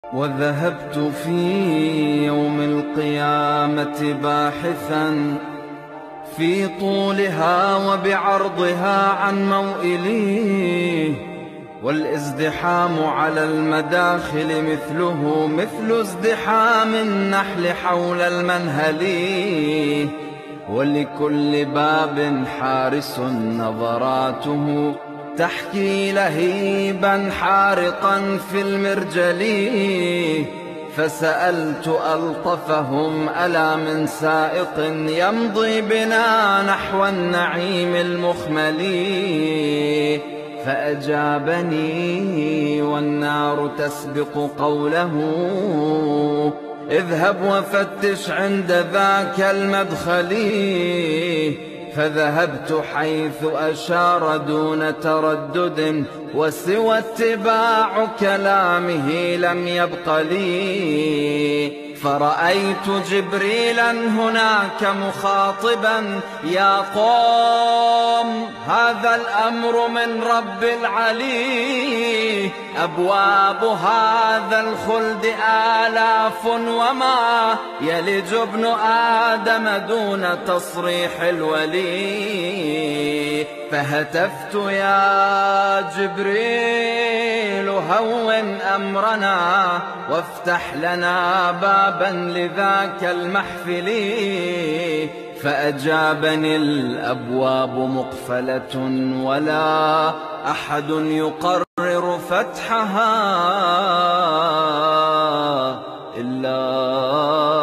وذهبت في يوم القيامة باحثا في طولها وبعرضها عن موئلي، والازدحام على المداخل مثله مثل ازدحام النحل حول المنهل، ولكل باب حارس نظراته تحكي لهيبا حارقا في المرجل. فسألت ألطفهم ألا من سائق يمضي بنا نحو النعيم المخمل، فأجابني والنار تسبق قوله اذهب وفتش عند ذاك المدخل. فذهبت حيث أشار دون تردد، وسوى اتباع كلامه لم يبق لي. فرأيت جبريلا هناك مخاطبا يا قوم هذا الأمر من رب العلي، أبواب هذا الخلد آلاف وما يلج ابن آدم دون تصريح الولي. فهتفت يا جبريل هون أمرنا وافتح لنا بابا لذاك المحفل. فأجابني الأبواب مقفلة ولا أحد يقرر فتحها إلا